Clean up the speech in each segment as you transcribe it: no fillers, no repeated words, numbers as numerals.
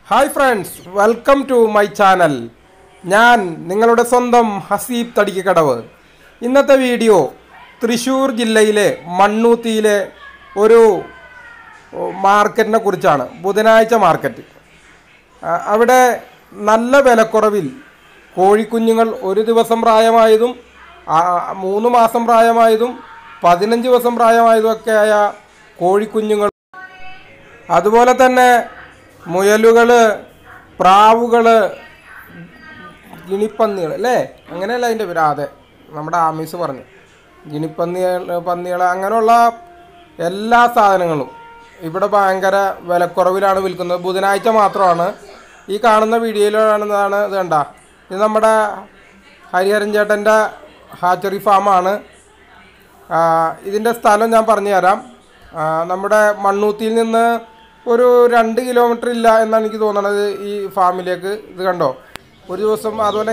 Hi friends, welcome to my channel. ഞാൻ നിങ്ങളുടെ സ്വന്തം ഹസീബ് തടിക്കക്കടവ്. ഇന്നത്തെ വീഡിയോ തൃശ്ശൂർ ജില്ലയിലെ മണ്ണൂത്തിയിലെ ഒരു മാർക്കറ്റിനെ കുറിച്ചാണ്. ബുധനാഴ്ച മാർക്കറ്റ്. അവിടെ നല്ല വിലക്കുറവിൽ കോഴിക്കുഞ്ഞുങ്ങൾ ഒരു ദിവസം പ്രായമായതും 3 മാസം പ്രായമായതും 15 ദിവസം പ്രായമായതുമൊക്കെയായ കോഴിക്കുഞ്ഞുങ്ങൾ, അതുപോലെ തന്നെ മുയലുകൾ, പ്രാവുകൾ, ഗിണിപ്പന്നികൾ അല്ലേ, അങ്ങനെയല്ല അതിൻ്റെ പേര്. അതെ, നമ്മുടെ ആമീസ് പറഞ്ഞു പന്നികൾ അങ്ങനെയുള്ള എല്ലാ സാധനങ്ങളും ഇവിടെ ഭയങ്കര വിലക്കുറവിലാണ് വിൽക്കുന്നത്. ബുധനാഴ്ച മാത്രമാണ്. ഈ കാണുന്ന വീഡിയോയിലാണെന്നതാണ് ഇത് കണ്ട. ഇത് നമ്മുടെ ഹരിഹരൻ ചേട്ടൻ്റെ ഹാച്ചറി ഫാമാണ്. ഇതിൻ്റെ സ്ഥലം ഞാൻ പറഞ്ഞു തരാം. നമ്മുടെ മണ്ണൂത്തിയിൽ നിന്ന് ഒരു 2 കിലോമീറ്റർ ഇല്ല എന്നാണ് എനിക്ക് തോന്നുന്നത് ഈ ഫാമിലേക്ക്. ഇത് കണ്ടോ, ഒരു ദിവസം. അതുപോലെ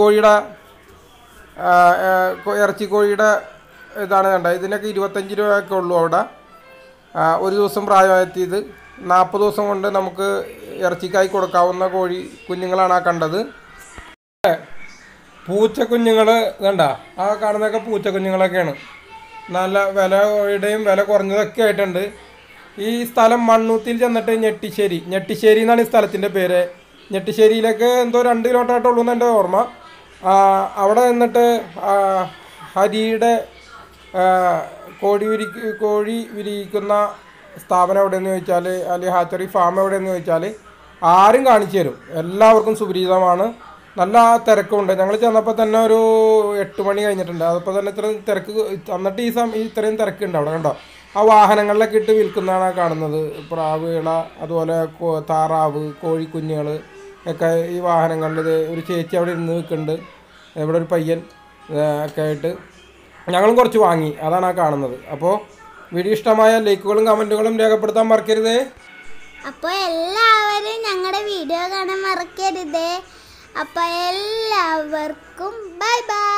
ഇറച്ചിക്കോഴിയുടെ ഇതാണ് കണ്ടോ. ഇതിനൊക്കെ 25 രൂപയൊക്കെ ഉള്ളൂ അവിടെ. ഒരു ദിവസം പ്രായമായെത്തിയത് 40 ദിവസം കൊണ്ട് നമുക്ക് ഇറച്ചിക്കായി കൊടുക്കാവുന്ന കോഴി കുഞ്ഞുങ്ങളാണ് ആ കണ്ടത്. പൂച്ചക്കുഞ്ഞുങ്ങൾ കണ്ട, ആ കാണുന്നതൊക്കെ പൂച്ചക്കുഞ്ഞുങ്ങളൊക്കെയാണ്. നല്ല വിലയുടെയും വില കുറഞ്ഞതൊക്കെ ആയിട്ടുണ്ട്. ഈ സ്ഥലം മണ്ണൂത്തിയിൽ ചെന്നിട്ട് ഞെട്ടിശ്ശേരി എന്നാണ് ഈ സ്ഥലത്തിൻ്റെ പേര്. ഞെട്ടിശ്ശേരിയിലേക്ക് എന്തോ 2 കിലോമീറ്റർ ആയിട്ടുള്ളൂ എന്ന് എൻ്റെ ഓർമ്മ. അവിടെ നിന്നിട്ട് ഹരിയുടെ കോഴി വിരിയിക്കുന്ന സ്ഥാപനം എവിടെയെന്ന് ചോദിച്ചാൽ, അല്ലെങ്കിൽ ഹാച്ചറി ഫാം എവിടെയെന്ന് ചോദിച്ചാൽ ആരും കാണിച്ചു തരും. എല്ലാവർക്കും സുപരിചിതമാണ്. നല്ല തിരക്കുണ്ട്. ഞങ്ങൾ ചെന്നപ്പോൾ തന്നെ ഒരു 8 മണി കഴിഞ്ഞിട്ടുണ്ട്. അതപ്പോൾ തന്നെ ഇത്രയും തിരക്ക്. എന്നിട്ട് ഇത്രയും തിരക്കുണ്ട് അവിടെ. കണ്ടോ, ആ വാഹനങ്ങളിലൊക്കെ ഇട്ട് വിൽക്കുന്നതാണ് കാണുന്നത്. പ്രാവുകള, അതുപോലെ താറാവ്, കോഴിക്കുഞ്ഞുകൾ ഒക്കെ ഈ വാഹനങ്ങളിൽ. ഒരു ചേച്ചി അവിടെ ഇരുന്ന് വിൽക്കുന്നുണ്ട്. ഇവിടെ ഒരു പയ്യൻ ഒക്കെ ആയിട്ട് ഞങ്ങളും കുറച്ച് വാങ്ങി. അതാണ് ആ കാണുന്നത്. അപ്പോൾ വീഡിയോ ഇഷ്ടമായ ലൈക്കുകളും കമൻറ്റുകളും രേഖപ്പെടുത്താൻ മറക്കരുതേ. അപ്പോൾ എല്ലാവരും ഞങ്ങളുടെ വീഡിയോ കാണാൻ മറക്കരുതേ. അപ്പോൾ എല്ലാവർക്കും ബൈ ബൈ.